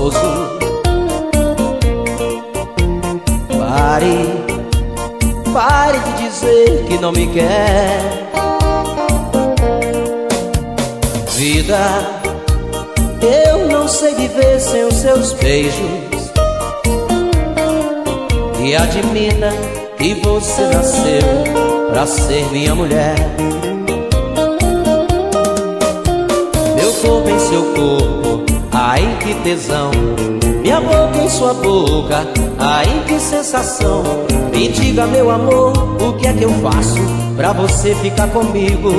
gostoso. Pare de dizer que não me quer. Vida, eu não sei viver sem os seus beijos. E admita que você nasceu pra ser minha mulher. Meu corpo em seu corpo, ai que tesão. Minha boca em sua boca, ai que sensação. Me diga, meu amor, o que é que eu faço pra você ficar comigo?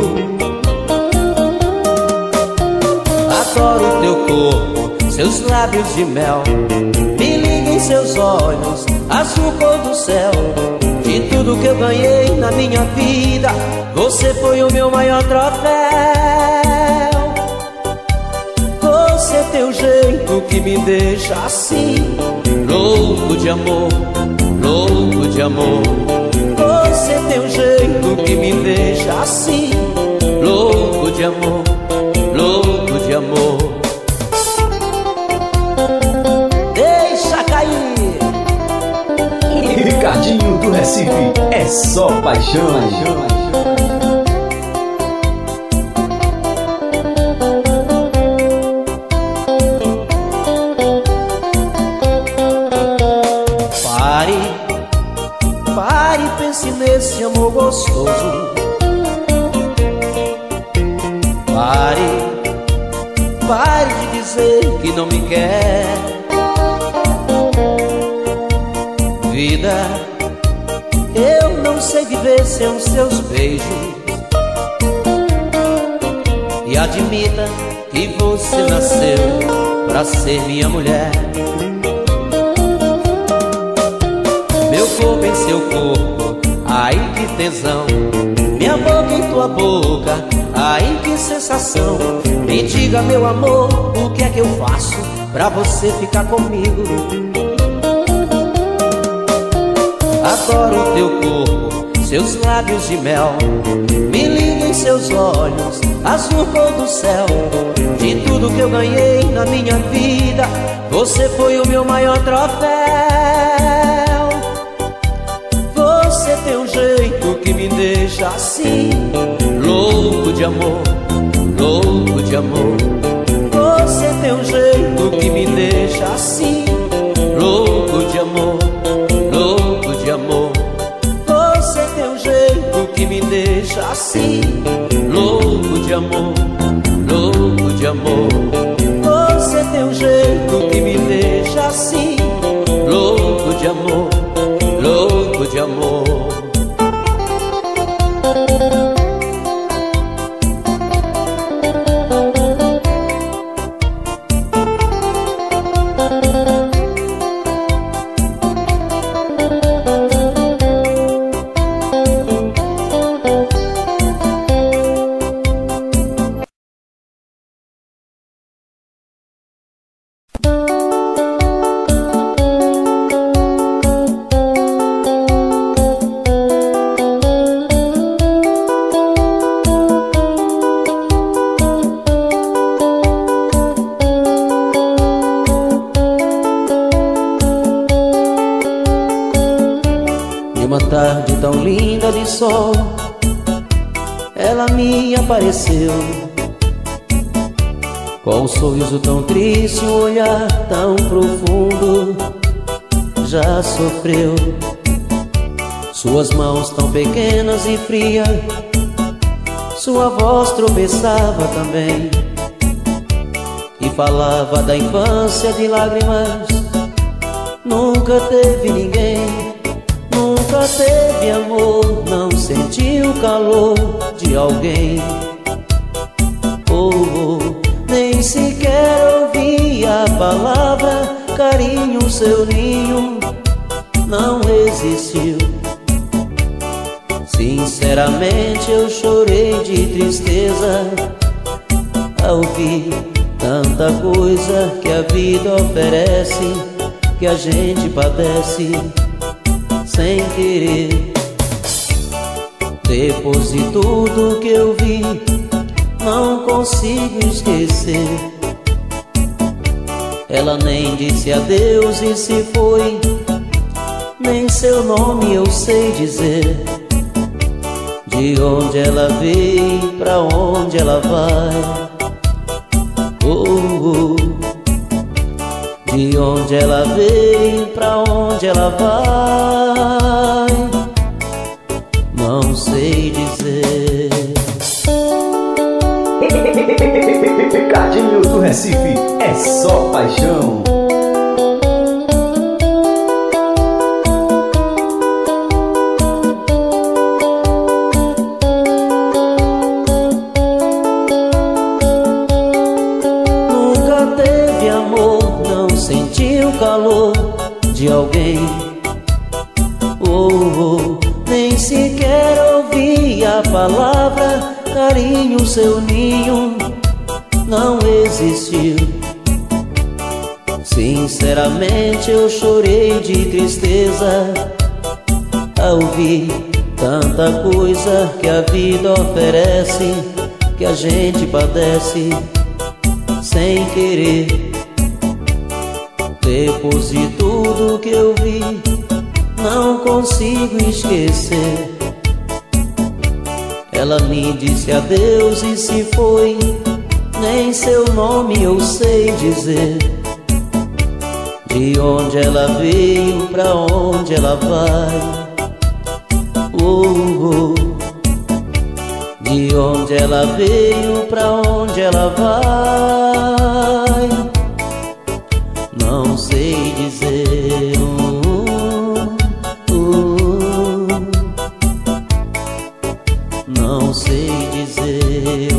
Adoro o teu corpo, seus lábios de mel. Me liga em seus olhos, azul cor do céu. De tudo que eu ganhei na minha vida, você foi o meu maior troféu. Você tem um jeito que me deixa assim, louco de amor, louco de amor. Você tem um jeito que me deixa assim, louco de amor, louco de amor. Deixa cair. E Ricardinho do Recife, é só paixão. Pare e pense nesse amor gostoso. Pare de dizer que não me quer. Vida, eu não sei viver sem os seus beijos. E admita que você nasceu pra ser minha mulher. Meu corpo em seu corpo, ai que tesão. Minha boca em tua boca, ai que sensação. Me diga, meu amor, o que é que eu faço pra você ficar comigo? Adoro o teu corpo, seus lábios de mel. Me liga em seus olhos, azul cor do céu. De tudo que eu ganhei na minha vida, você foi o meu maior troféu. Você tem um jeito que me deixa assim, louco de amor, louco de amor. Você tem um jeito que me deixa assim, louco de amor, louco de amor. Você tem um jeito que me deixa assim, louco de amor, louco de amor. Você tem um jeito que me deixa assim, louco de amor, louco de amor. Uma tarde tão linda de sol, ela me apareceu, com um sorriso tão triste, um olhar tão profundo. Já sofreu, suas mãos tão pequenas e frias, sua voz tropeçava também, e falava da infância de lágrimas. Nunca teve ninguém, nunca teve amor, não sentiu o calor de alguém. Nem sequer ouvi a palavra carinho, seu ninho não resistiu. Sinceramente eu chorei de tristeza ao ouvir tanta coisa que a vida oferece, que a gente padece sem querer. Depois de tudo que eu vi, não consigo esquecer Ela nem disse adeus e se foi, nem seu nome eu sei dizer. De onde ela veio, pra onde ela vai. Oh, oh. De onde ela veio, pra onde ela vai, não sei dizer. Ricardinho do Recife, é só paixão. Nunca teve amor, não sentiu o calor de alguém. Oh, oh, nem sequer ouvi a palavra carinho, seu ninho não existiu. Sinceramente eu chorei de tristeza ao ouvir tanta coisa que a vida oferece, que a gente padece sem querer. Depois de tudo que eu vi, não consigo esquecer. Ela me disse adeus e se foi, nem seu nome eu sei dizer. De onde ela veio, pra onde ela vai. Oh, oh. De onde ela veio, pra onde ela vai, não sei dizer. Não sei dizer.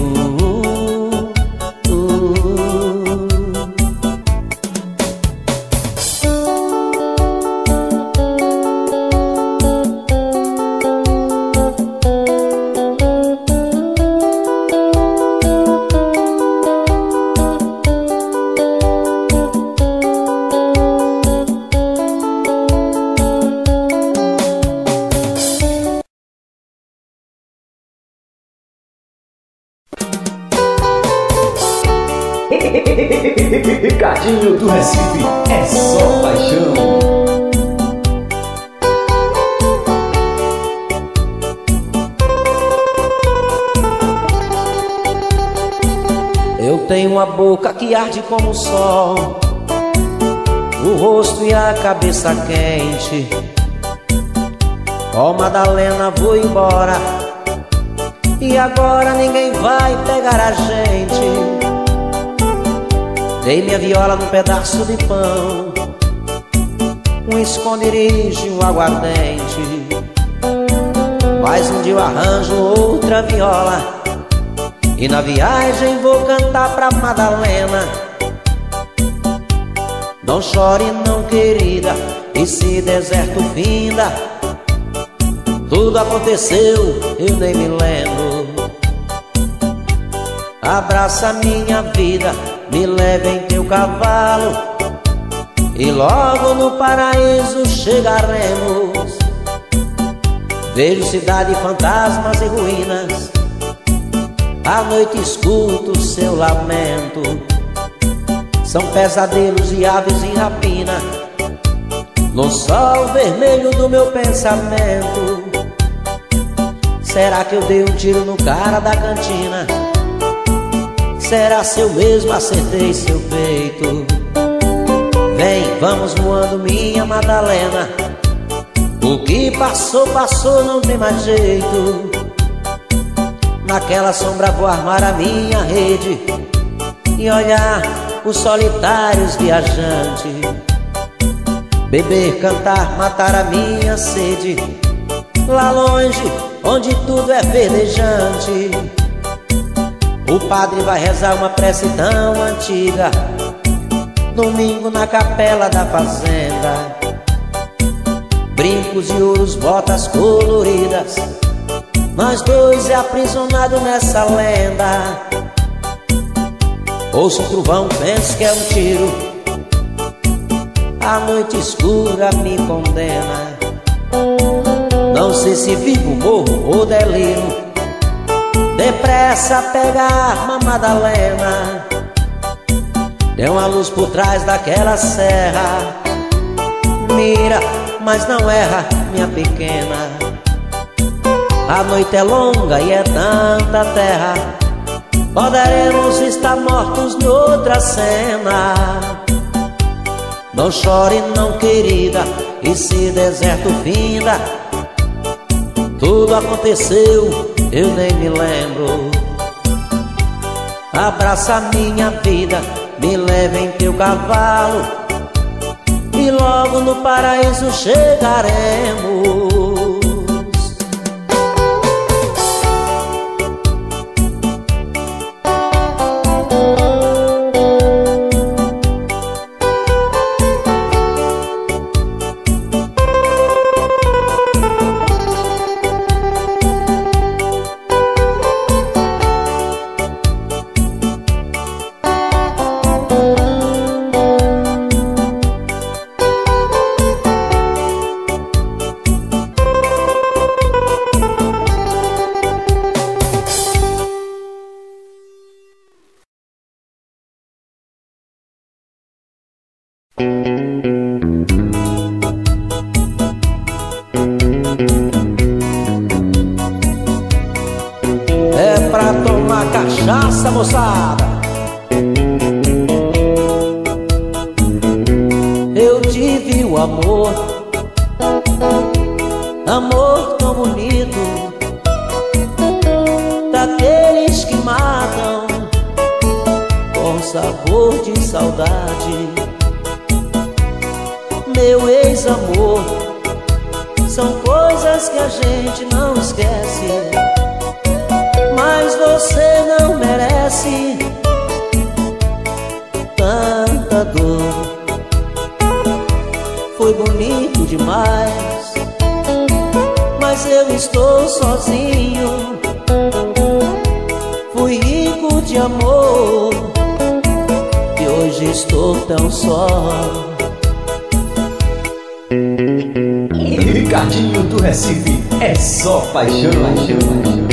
Ricardinho do Recife, é só paixão. Eu tenho uma boca que arde como o sol, o rosto e a cabeça quente. Ó Madalena, vou embora, e agora ninguém vai pegar a gente. Dei minha viola num pedaço de pão, um esconderijo e um aguardente. Mas um dia eu arranjo outra viola, e na viagem vou cantar pra Madalena. Não chore não, querida, esse deserto finda. Tudo aconteceu, eu nem me lembro. Abraça minha vida, me leve em teu cavalo, e logo no paraíso chegaremos. Vejo cidade, fantasmas e ruínas, à noite escuto o seu lamento. São pesadelos e aves em rapina, no sol vermelho do meu pensamento. Será que eu dei um tiro no cara da cantina? Será se eu mesmo acertei seu peito? Vem, vamos voando minha Madalena, o que passou, passou, não tem mais jeito. Naquela sombra vou armar a minha rede e olhar os solitários viajantes. Beber, cantar, matar a minha sede, lá longe, onde tudo é verdejante. O padre vai rezar uma prece tão antiga, domingo na capela da fazenda. Brincos de ouros, botas coloridas, nós dois é aprisionado nessa lenda. Ouço um trovão, penso que é um tiro, a noite escura me condena. Não sei se vivo, morro ou deliro. Depressa pega a arma, Madalena. Tem uma luz por trás daquela serra. Mira, mas não erra, minha pequena. A noite é longa e é tanta terra. Poderemos estar mortos noutra cena. Não chore não, querida, esse deserto finda. Tudo aconteceu, eu nem me lembro. Abraça minha vida, me leve em teu cavalo, e logo no paraíso chegaremos. É pra tomar cachaça, moçada. Eu tive o amor, amor tão bonito, daqueles que matam com sabor de saudade. Meu ex-amor, são coisas que a gente não esquece, mas você não merece tanta dor. Foi bonito demais, mas eu estou sozinho. Fui rico de amor e hoje estou tão só. Ricardinho do Recife, é só paixão, paixão, paixão.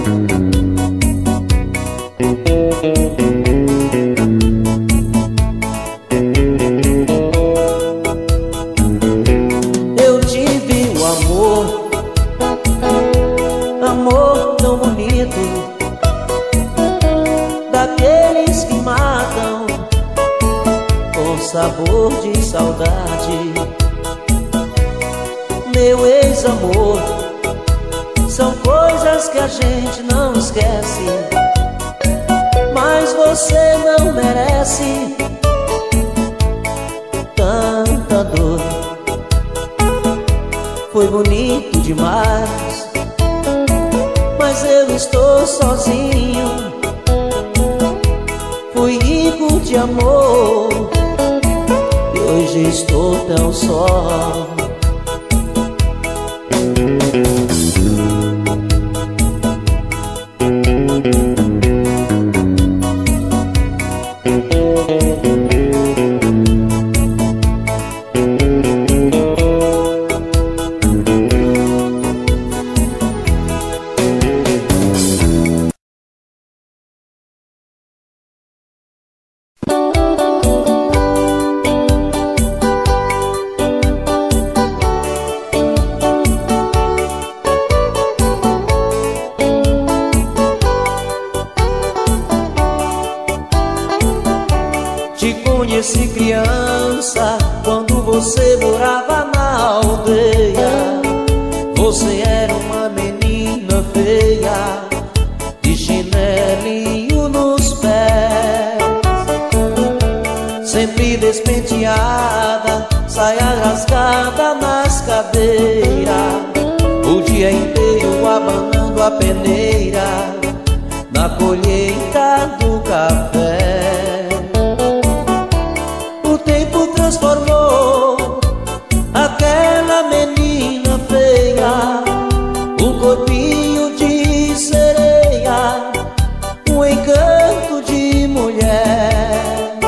Eu tive o amor, amor tão bonito, daqueles que matam com sabor de saudade. Meu ex-amor, são coisas que a gente não esquece, mas você não merece tanta dor. Foi bonito demais, mas eu estou sozinho. Fui rico de amor e hoje estou tão só. Conheci criança quando você morava na aldeia. Você era uma menina feia, de chinelinho nos pés, sempre despenteada, saia rasgada nas cadeiras, o dia inteiro abanando a peneira na colheita do café. Transformou aquela menina feia, um corpinho de sereia, um encanto de mulher.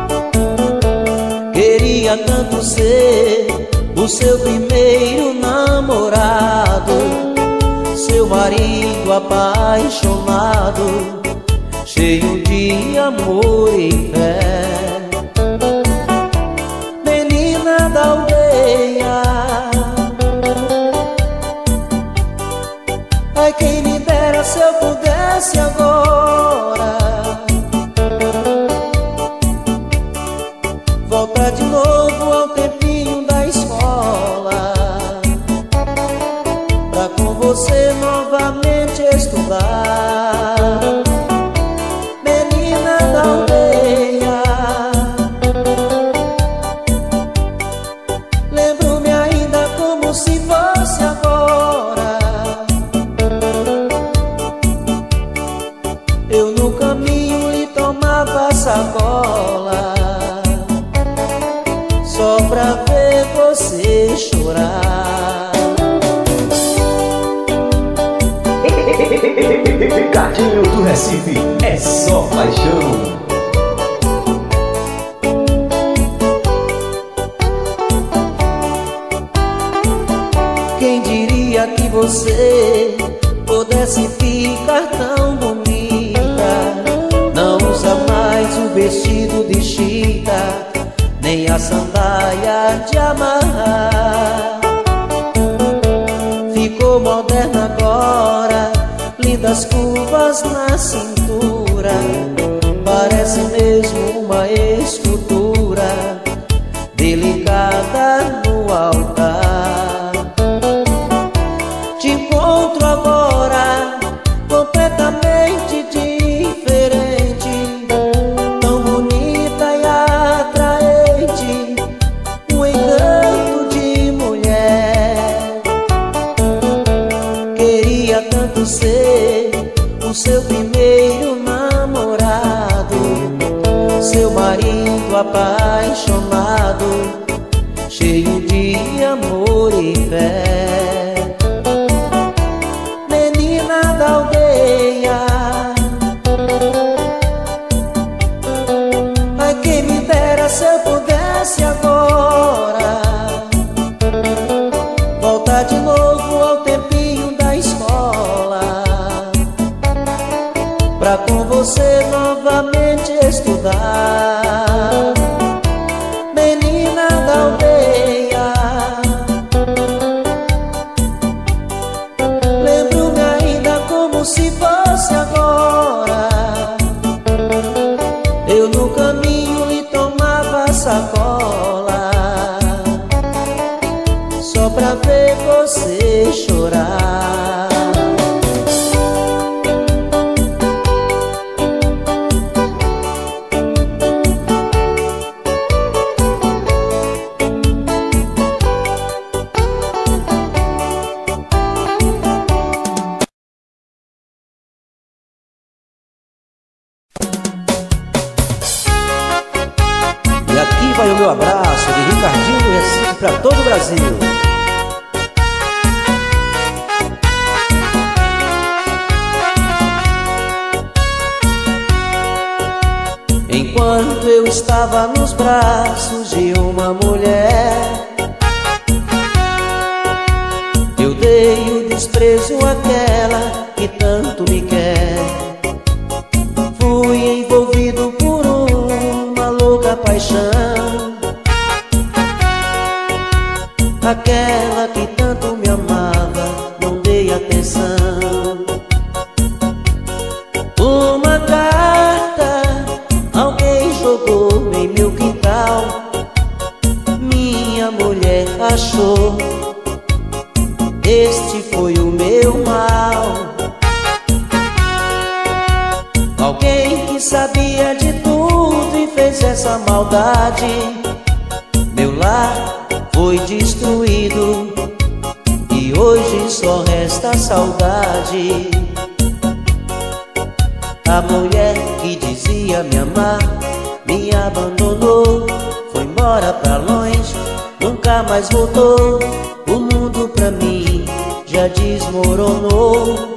Queria tanto ser o seu primeiro namorado, seu marido apaixonado, cheio de amor e fé. pra com você novamente estudar. Menina da aldeia, lembro-me ainda como se fosse agora. Eu no caminho lhe tomava sacola, só pra ver você chorar. Ricardinho do Recife, é só paixão. Quem diria que você pudesse ficar tão bonita? Não usa mais o vestido de chita, nem a sandália de amarrar. Ficou moderna agora, lindas curvas na cintura, parece mesmo uma escultura delicada no altar. Te encontro agora completamente diferente, tão bonita e atraente, um encanto de mulher. Queria tanto ser o seu primeiro namorado, seu marido apaixonado, cheio de amor e fé. Menina da aldeia, ai quem me dera se eu pudesse agora voltar de novo ao tempinho da escola, pra com você novamente estudar. Menina da aldeia, lembro-me ainda como se fosse agora. Eu no caminho lhe tomava sacola, só pra ver você chorar. E aqui vai o meu abraço de Ricardinho do Recife pra todo o Brasil. Enquanto eu estava nos braços de uma mulher, eu dei o desprezo àquela que tanto me quer. Fui envolvido por uma louca paixão, aquela que tanto me amava, não dei atenção. Uma carta alguém jogou em meu quintal, minha mulher achou, este foi o meu mal. Alguém que sabia de tudo e fez essa maldade, meu lar foi destruído e hoje só resta saudade. A mulher que dizia me amar me abandonou, foi embora pra longe, nunca mais voltou. O mundo pra mim já desmoronou.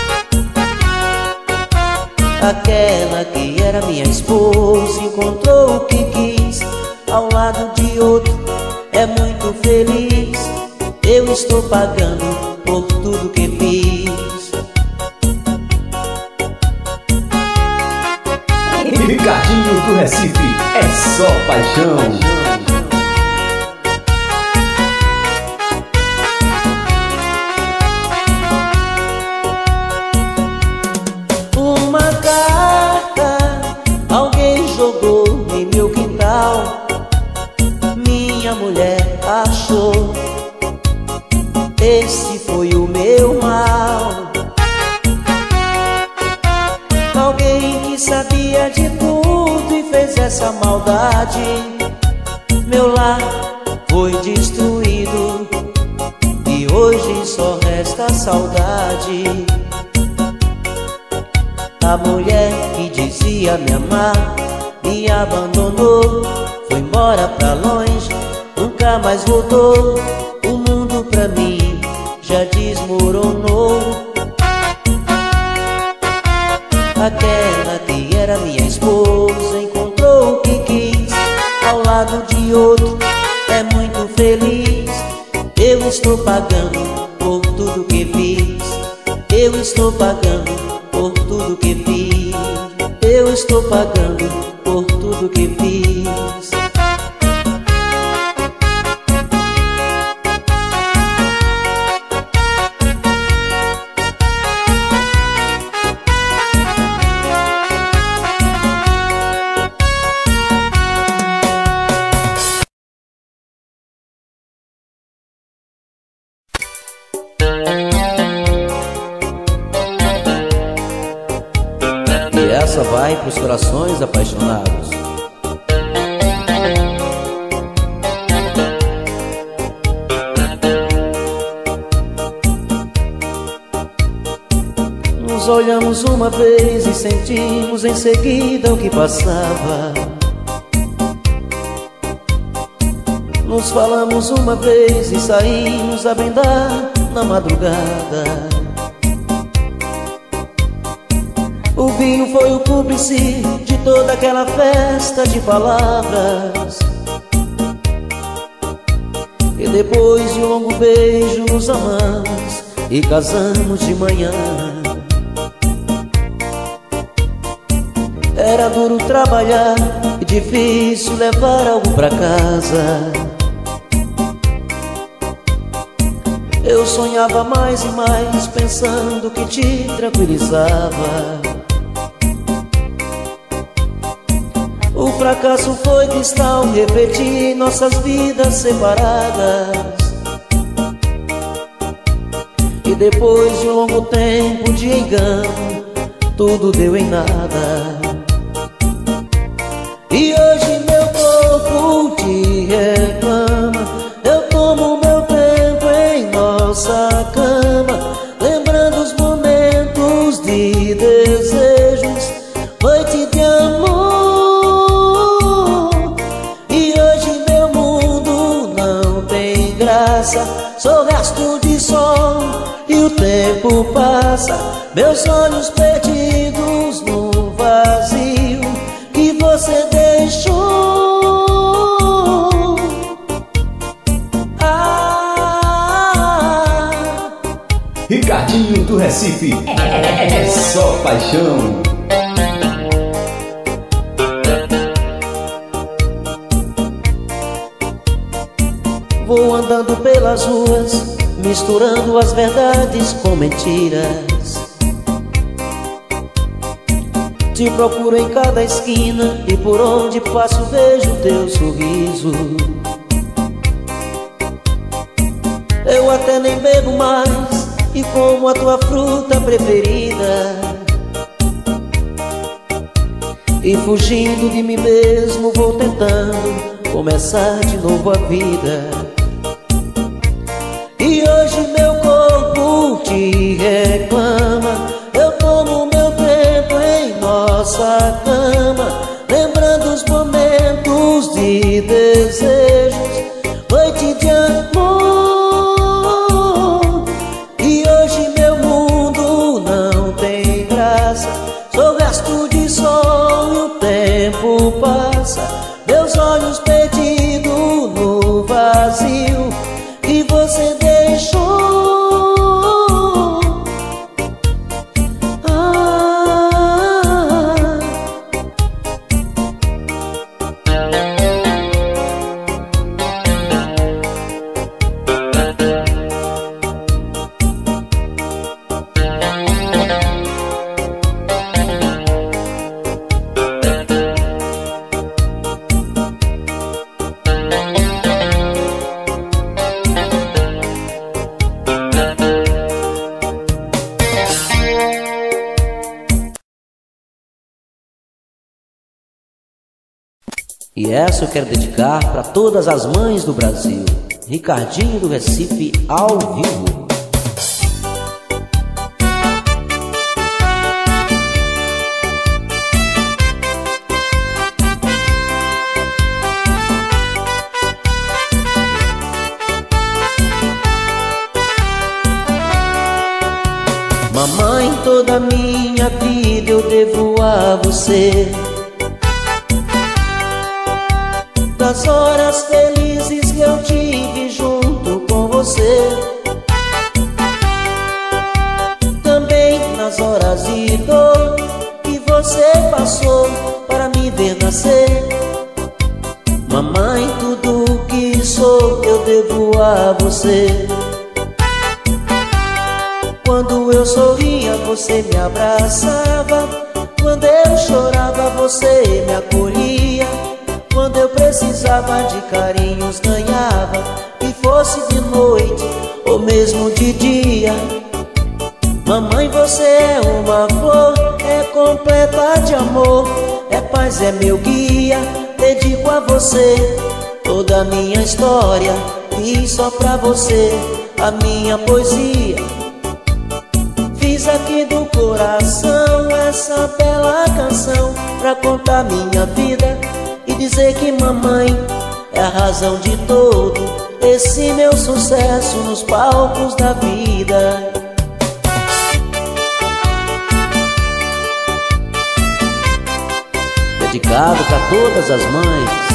Aquela que era minha esposa encontrou o que quis, ao lado de outro é muito feliz. Eu estou pagando por tudo que fiz. Ricardinho do Recife, é só paixão. Uma carta alguém jogou em meu quintal, minha mulher achou, esse essa maldade. Meu lar foi destruído e hoje só resta saudade. A mulher que dizia me amar me abandonou, foi embora pra longe, nunca mais voltou. O mundo pra mim já desmoronou. Aquela que era minha esposa encontrou o que quis, ao lado de outro é muito feliz. Eu estou pagando por tudo que fiz. Eu estou pagando por tudo que fiz. Eu estou pagando por tudo que fiz. Essa vai pros corações apaixonados. Nos olhamos uma vez e sentimos em seguida o que passava. Nos falamos uma vez e saímos a brindar na madrugada. O vinho foi o cúmplice de toda aquela festa de palavras. E depois de um longo beijo nos amamos e casamos de manhã. Era duro trabalhar e difícil levar algo pra casa. Eu sonhava mais e mais pensando que te tranquilizava. O fracasso foi cristal, repetir nossas vidas separadas. E depois de um longo tempo de engano, tudo deu em nada. E hoje meu corpo te reclama. Eu tomo meu tempo em nossa cama, lembrando os momentos de desejos, noite de amor. Sou resto de sol e o tempo passa, meus olhos perdidos no vazio que você deixou. Ricardinho do Recife, é só paixão. Vou andando pelas ruas, misturando as verdades com mentiras. Te procuro em cada esquina e por onde passo vejo teu sorriso. Eu até nem bebo mais e como a tua fruta preferida. E fugindo de mim mesmo vou tentando começar de novo a vida. E hoje meu corpo te reclama. Eu tomo meu tempo em nossa cama, lembrando os momentos de desejos, noite de amor. E hoje meu mundo não tem graça, sou resto de sol e o tempo passa, meus olhos perdidos no vazio que você deixou. E essa eu quero dedicar para todas as mães do Brasil. Ricardinho do Recife ao vivo. Mamãe, toda minha vida eu devo a você. Das horas felizes que eu tive junto com você, também nas horas de dor que você passou para me ver nascer. Mamãe, tudo que sou eu devo a você. Quando eu sorria, você me abraçava. Quando eu chorava, você me acolhia. Quando eu precisava de carinhos, ganhava. Que fosse de noite ou mesmo de dia. Mamãe, você é uma flor, é completa de amor. É paz, é meu guia. Dedico a você toda a minha história. E só pra você a minha poesia. Fiz aqui do coração essa bela canção pra contar minha vida e dizer que mamãe é a razão de todo esse meu sucesso nos palcos da vida. Dedicado pra todas as mães.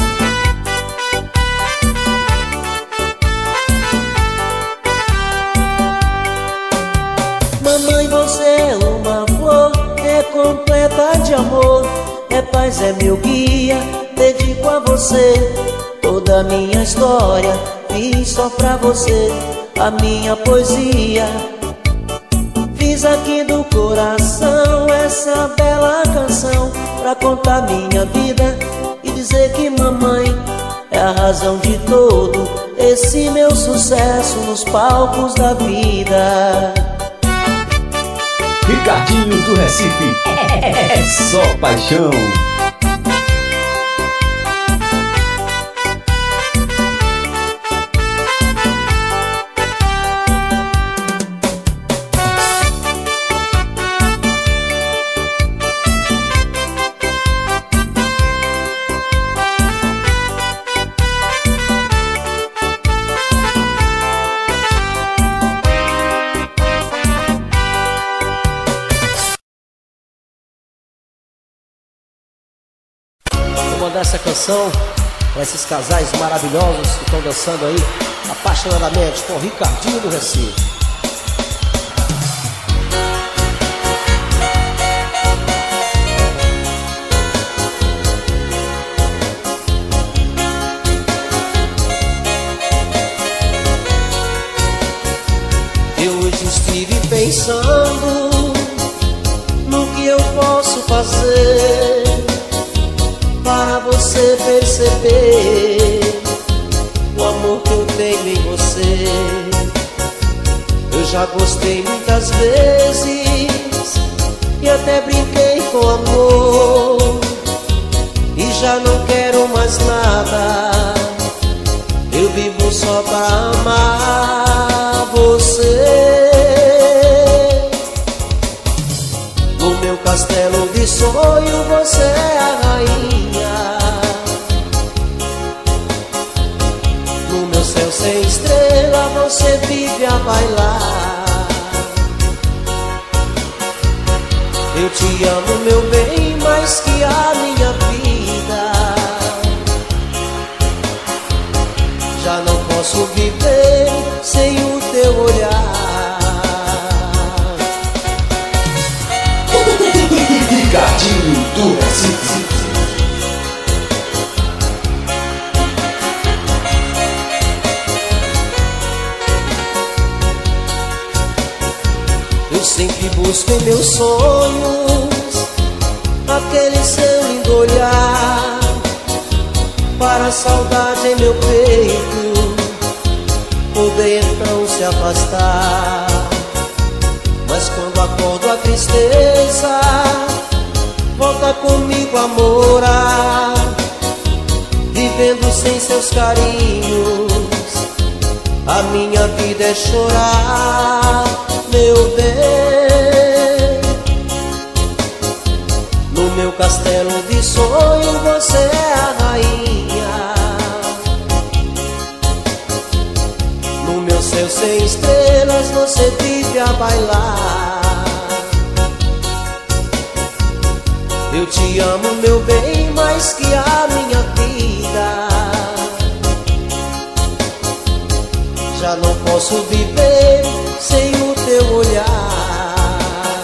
Mamãe, você é uma flor, é completa de amor. É paz, é meu guia. Dedico a você toda a minha história. Fiz só pra você a minha poesia. Fiz aqui do coração essa bela canção pra contar minha vida e dizer que mamãe é a razão de todo esse meu sucesso nos palcos da vida. Ricardinho do Recife é só paixão. Vou mandar essa canção para esses casais maravilhosos que estão dançando aí apaixonadamente com o Ricardinho do Recife. Eu hoje estive pensando no que eu posso fazer para você perceber o amor que eu tenho em você. Eu já gostei muitas vezes e até brinquei com amor, e já não quero mais nada. Eu vivo só pra amar você. No meu castelo de sonho você é a rainha. No meu céu sem estrela você vive a bailar. Eu te amo, meu bem, mais que a minha vida. Já não posso viver sem o teu olhar. Ricardinho do Recife. Eu sempre busco em meus sonhos aquele seu lindo olhar, para a saudade em meu peito poder então se afastar. Mas quando acordo a tristeza volta comigo a morar. Vivendo sem seus carinhos, a minha vida é chorar, meu bem. No meu castelo de sonho você é a rainha, no meu céu sem estrelas você vive a bailar. Eu te amo, meu bem, mais que a minha vida. Já não posso viver sem o teu olhar.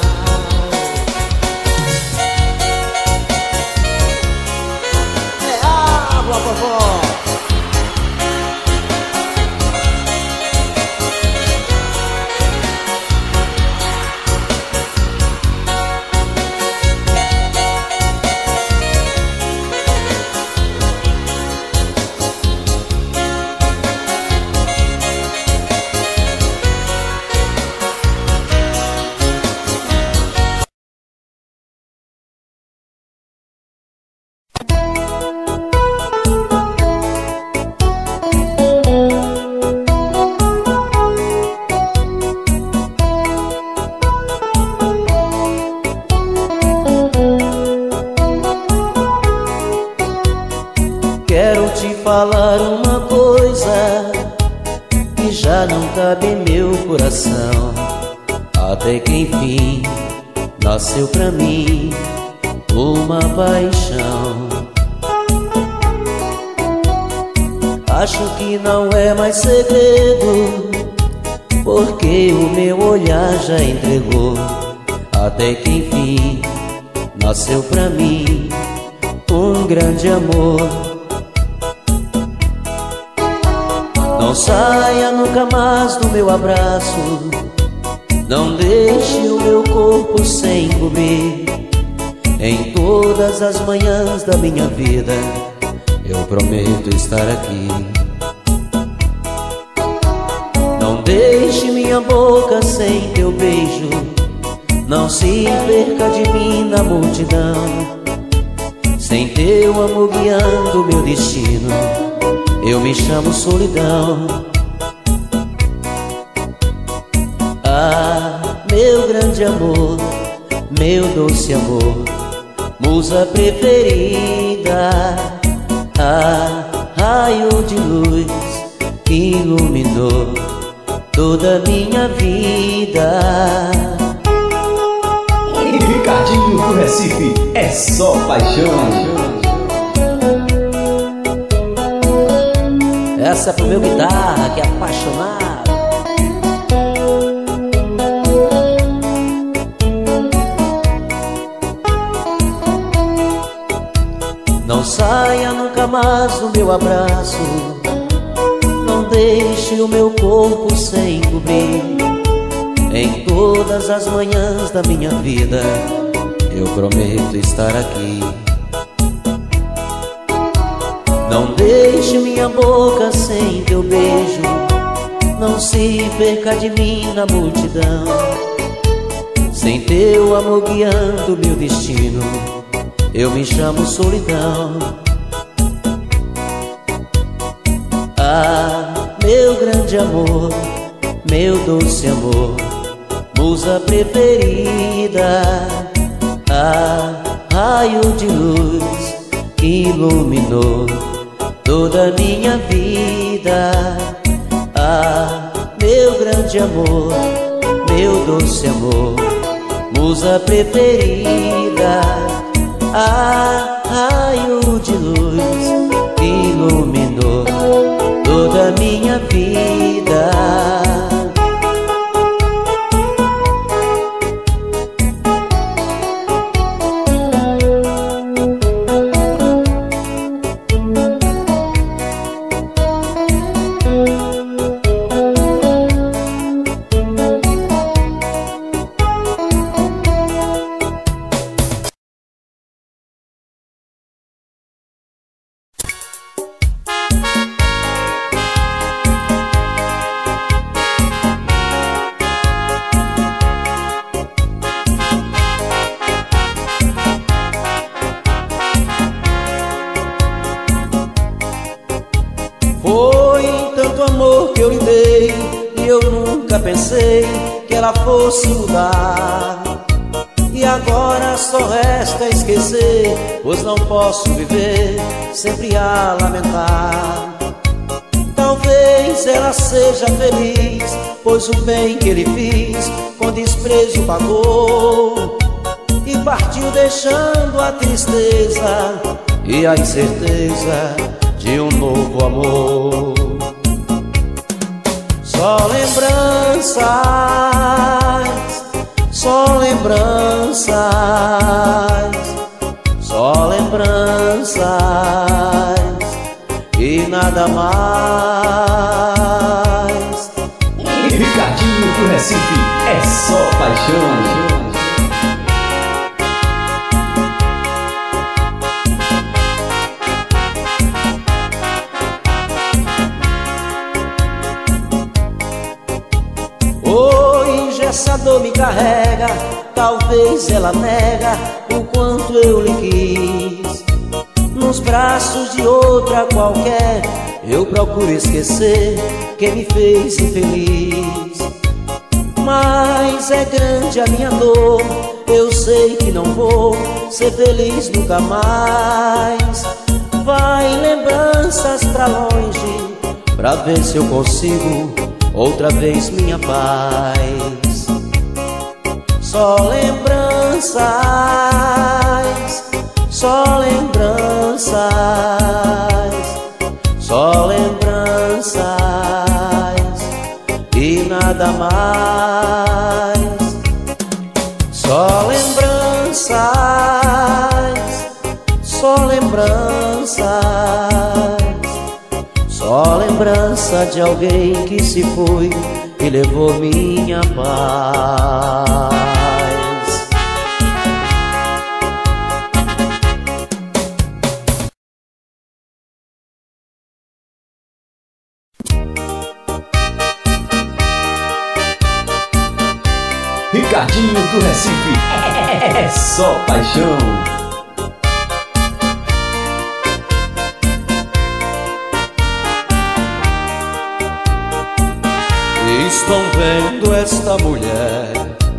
É água, vovó. Quero te falar uma coisa que já não cabe em meu coração. Até que enfim nasceu pra mim uma paixão. Acho que não é mais segredo, porque o meu olhar já entregou. Até que enfim nasceu pra mim um grande amor. Não saia nunca mais do meu abraço, não deixe o meu corpo sem comer. Em todas as manhãs da minha vida eu prometo estar aqui. Não deixe minha boca sem teu beijo, não se perca de mim na multidão. Sem teu amor guiando meu destino, eu me chamo solidão. Ah, meu grande amor, meu doce amor, musa preferida. Ah, raio de luz que iluminou toda a minha vida. Ricardinho do Recife, é só paixão. Essa é pro meu guitarra que é apaixonado. Não saia nunca mais do meu abraço, não deixe o meu corpo sem cobrir. Em todas as manhãs da minha vida eu prometo estar aqui. Não deixe minha boca sem teu beijo, não se perca de mim na multidão. Sem teu amor guiando meu destino, eu me chamo solidão. Ah, meu grande amor, meu doce amor, musa preferida. Ah, raio de luz que iluminou toda a minha vida. Ah, meu grande amor, meu doce amor, musa preferida. Ah, raio de luz que iluminou toda a minha vida. eu lhe dei, e eu nunca pensei que ela fosse mudar. E agora só resta esquecer, pois não posso viver sempre a lamentar. Talvez ela seja feliz, pois o bem que ele fiz com desprezo pagou, e partiu deixando a tristeza e a incerteza de um novo amor. Só lembranças, só lembranças, só lembranças e nada mais. Ricardinho do Recife, é só paixão. Essa dor me carrega, talvez ela nega o quanto eu lhe quis. Nos braços de outra qualquer eu procuro esquecer quem me fez infeliz. Mas é grande a minha dor, eu sei que não vou ser feliz nunca mais. Vai lembranças pra longe, pra ver se eu consigo outra vez minha paz. Só lembranças, só lembranças, só lembranças e nada mais. Só lembranças, só lembranças, só lembrança de alguém que se foi e levou minha paz. Ricardinho do Recife, é só paixão. Estão vendo esta mulher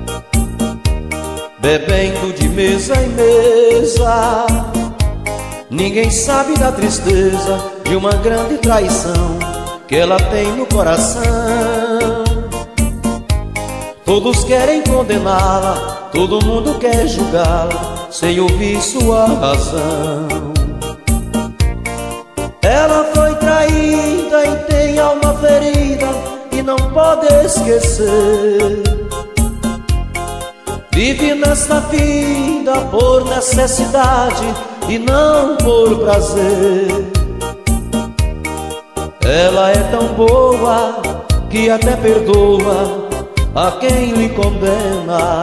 bebendo de mesa em mesa. Ninguém sabe da tristeza de uma grande traição que ela tem no coração. Todos querem condená-la, todo mundo quer julgá-la sem ouvir sua razão. Ela foi traída e tem alma ferida e não pode esquecer. Vive nesta vida por necessidade e não por prazer. Ela é tão boa que até perdoa a quem lhe condena.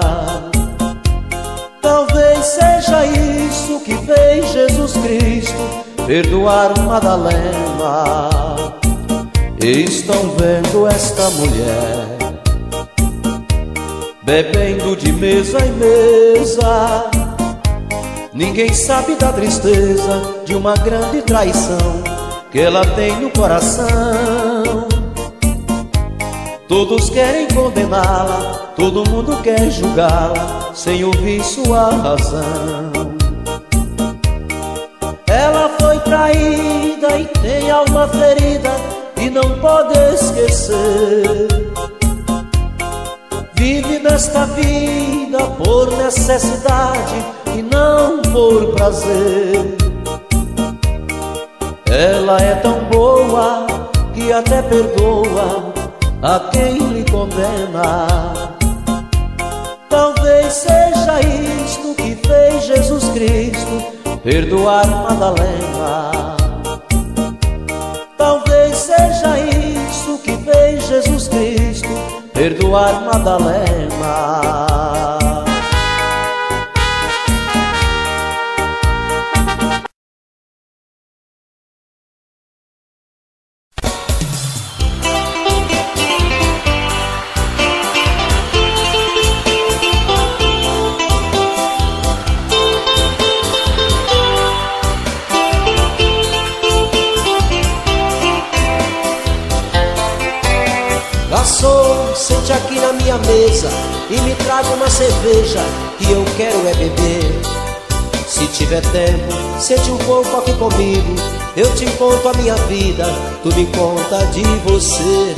Talvez seja isso que fez Jesus Cristo perdoar Madalena. Estão vendo esta mulher bebendo de mesa em mesa. Ninguém sabe da tristeza de uma grande traição que ela tem no coração. Todos querem condená-la, todo mundo quer julgá-la sem ouvir sua razão. Ela foi traída e tem alma ferida e não pode esquecer. Vive nesta vida por necessidade e não por prazer. Ela é tão boa que até perdoa a quem lhe condena. Talvez seja isto que fez Jesus Cristo perdoar Madalena. Talvez seja isso que fez Jesus Cristo perdoar Madalena. mesa e me traga uma cerveja, que eu quero é beber. Se tiver tempo, sente um pouco aqui comigo, eu te conto a minha vida, tu me conta de você.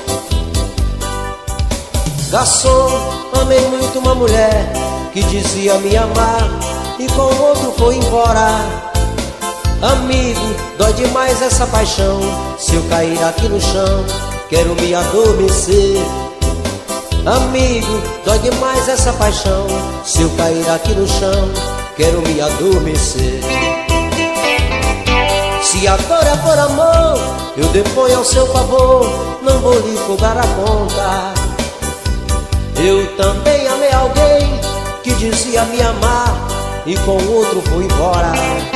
Garçom, amei muito uma mulher que dizia me amar e com outro foi embora. Amigo, dói demais essa paixão, se eu cair aqui no chão, quero me adormecer. Amigo, dói demais essa paixão, se eu cair aqui no chão, quero me adormecer. Se a dor é por amor, eu deponho ao seu favor, não vou lhe cobrar a conta. Eu também amei alguém que dizia me amar e com outro foi embora.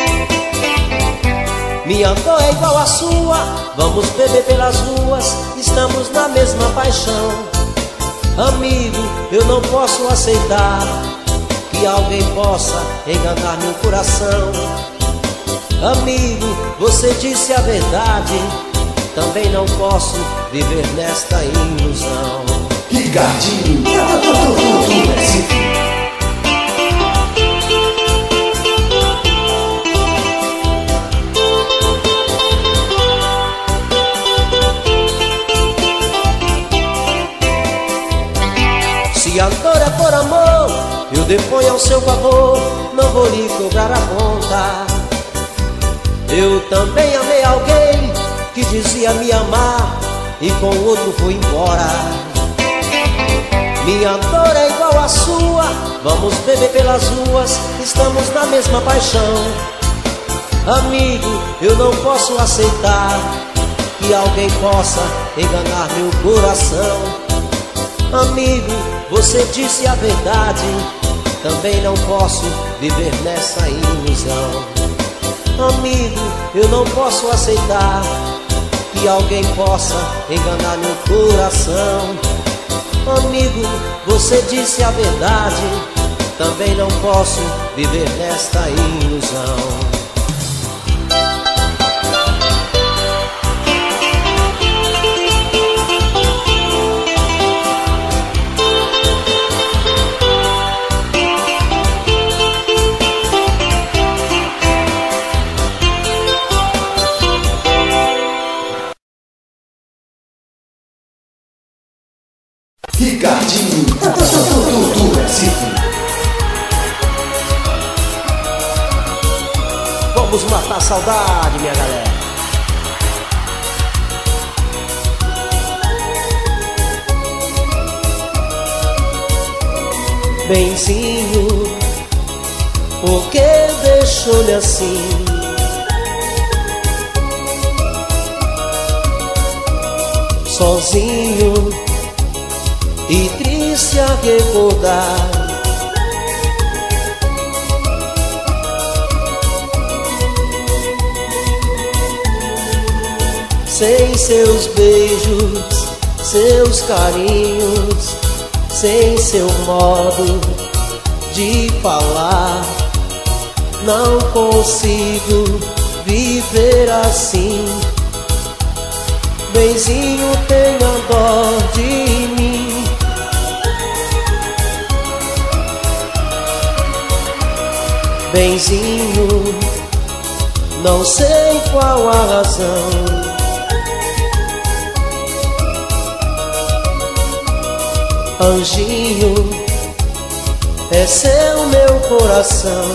Minha dor é igual à sua, vamos beber pelas ruas, estamos na mesma paixão. Amigo, eu não posso aceitar que alguém possa enganar meu coração. Amigo, você disse a verdade, também não posso viver nesta ilusão. Ricardinho do Recife. Se a dor é por amor, eu deponho ao seu favor, não vou lhe cobrar a conta. Eu também amei alguém que dizia me amar e com outro foi embora. Minha dor é igual à sua, vamos beber pelas ruas, estamos na mesma paixão. Amigo, eu não posso aceitar que alguém possa enganar meu coração. Amigo, você disse a verdade, também não posso viver nessa ilusão. Amigo, eu não posso aceitar que alguém possa enganar meu coração. Amigo, você disse a verdade, também não posso viver nesta ilusão. Ricardinho do Recife. Vamos matar a saudade, minha galera. Benzinho, por que deixou-me assim? Sozinho e triste a recordar. Sem seus beijos, seus carinhos, sem seu modo de falar, não consigo viver assim. Benzinho, tenha dó de mim. Benzinho, não sei qual a razão. Anjinho, é seu meu coração.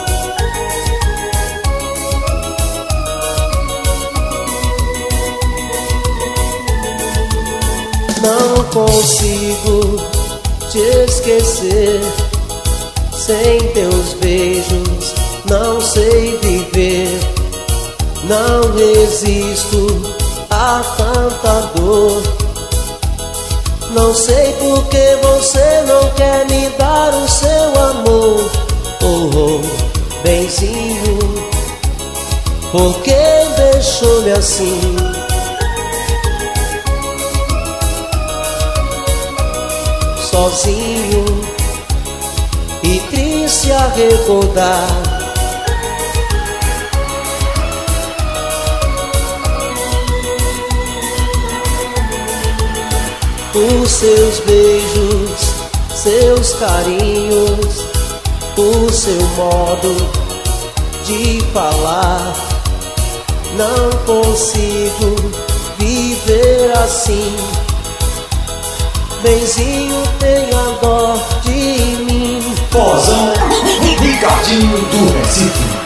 Não consigo te esquecer, sem teus beijos não sei viver. Não resisto a tanta dor. Não sei por que você não quer me dar o seu amor. Oh, oh, benzinho, por que deixou-me assim? Sozinho e triste a recordar. Os seus beijos, seus carinhos, o seu modo de falar. Não consigo viver assim. Benzinho, tenha dó de mim. Vozão Ricardinho do Recife.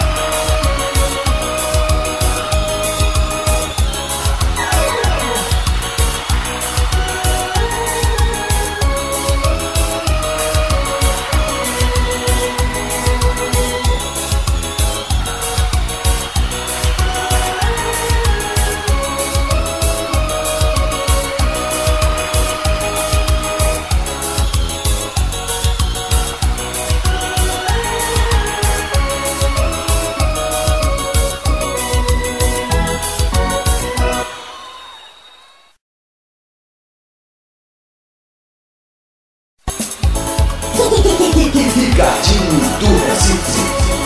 Ricardinho do Recife.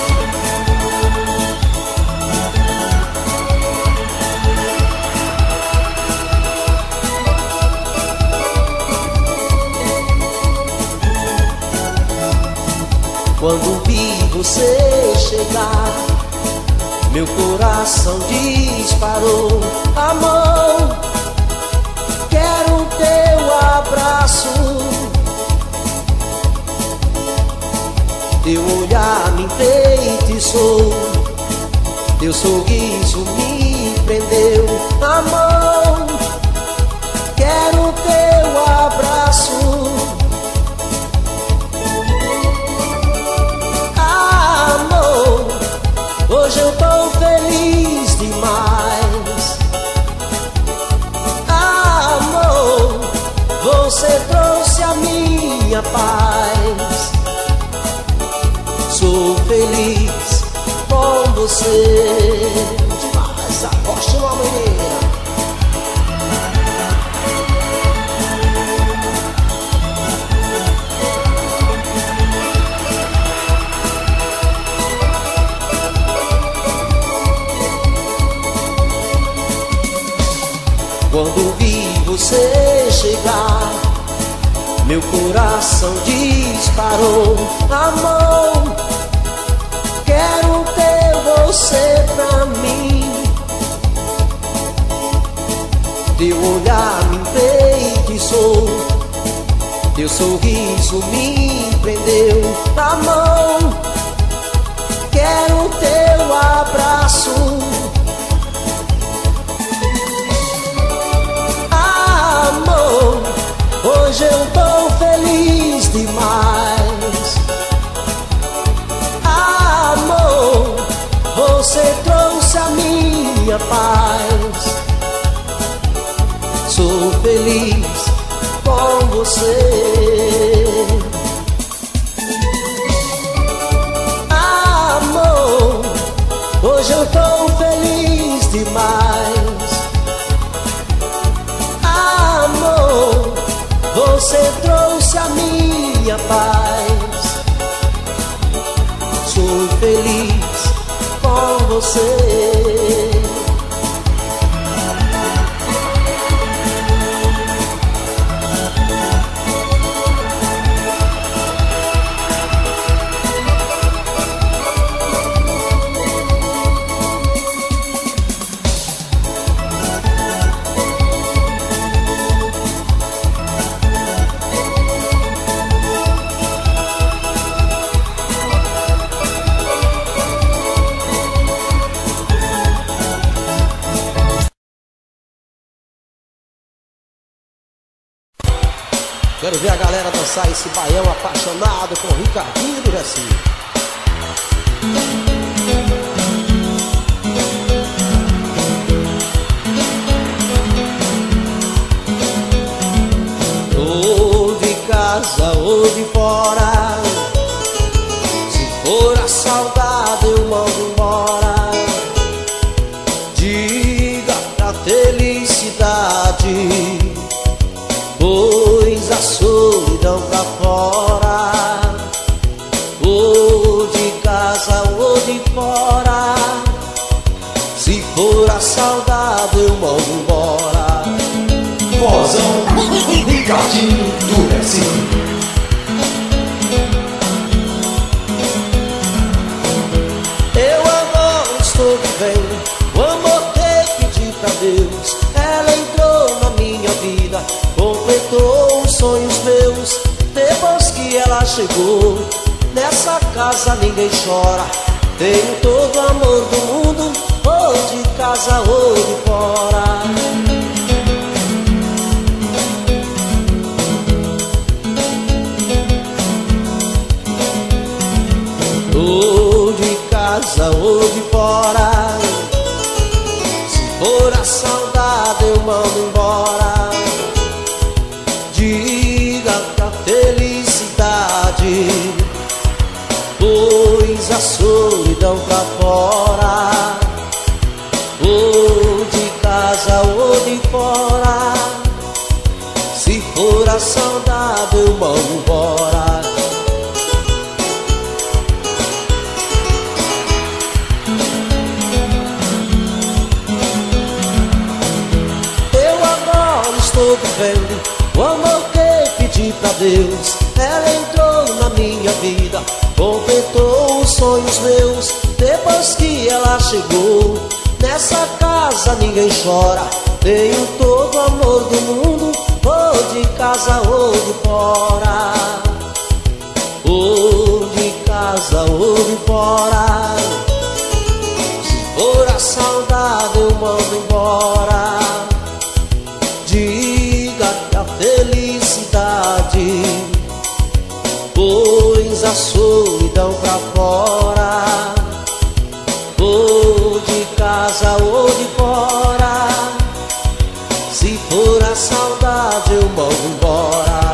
Quando vi você chegar, meu coração disparou. Amor, quero teu abraço. Teu olhar me enfeitiçou, teu sorriso me prendeu. Amor, quero teu abraço. Amor, hoje eu tô feliz demais. Amor, você trouxe a minha paz. Sou feliz com você. Demais, aposte uma menina. Quando vi você chegar, meu coração disparou. Amor, quero ter você pra mim. Teu olhar me enfeitiçou, teu sorriso me prendeu. Amor, quero teu abraço. Amor, hoje eu tô feliz demais. Amor, você trouxe a minha paz. Sou feliz com você. Amor, hoje eu tô feliz demais. Amor, você trouxe a minha paz. Sou feliz com você. Quero ver a galera dançar esse baião apaixonado com o Ricardinho do Recife. Ou de casa ou de fora, se for a saudade eu mando embora. Diga pra felicidade, pois a solidão pra fora. Ou de casa ou de fora, se for a saudade eu mando embora. Vozão Ricardinho Ricardinho do Recife. Eu agora estou vivendo o amor que pedi pra Deus. Ela entrou na minha vida, completou os sonhos meus. Depois que ela chegou, nessa casa ninguém chora. Tenho todo o amor do mundo, ou de casa ou de fora. Ou de casa ou de fora. Se for a saudade eu mando embora. Diga pra felicidade, pois a solidão pra fora. Ou de casa ou de fora. Se for a saudade eu mando embora. Eu agora estou vivendo o amor que pedi pra Deus. Ela entrou na minha vida, completou os sonhos meus. Depois que ela chegou, nessa casa ninguém chora. Tenho todo o amor do mundo, ou de casa ou de fora. Ou de casa ou de fora. Se for a saudade eu mando embora. Diga que a felicidade, pois a solidão pra fora. Ou de casa ou de fora. Se for a saudade eu mando embora.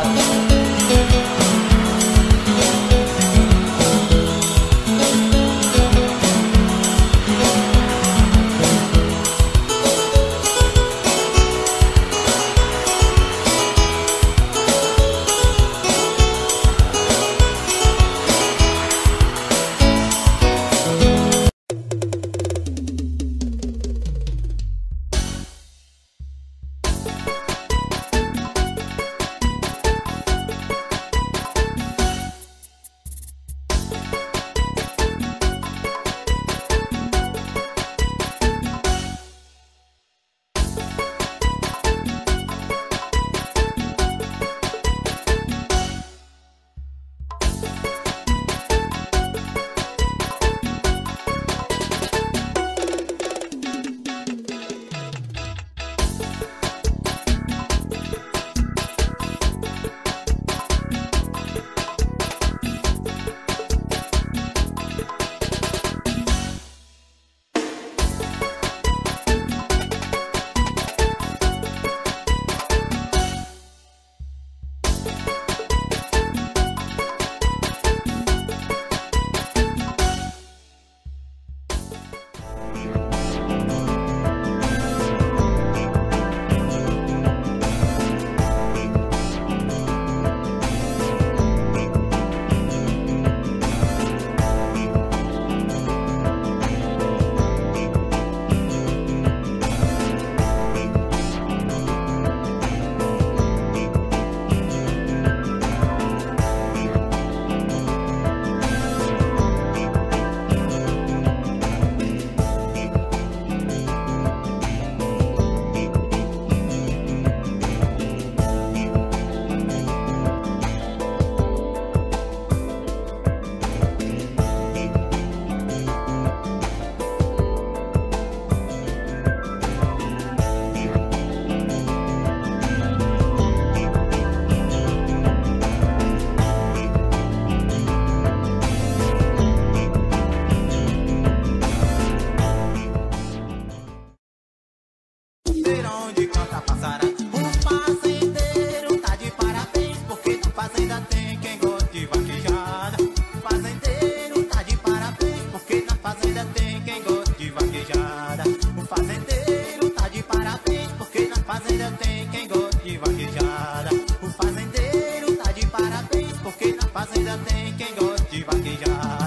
fazenda tem quem gosta de vaquejar.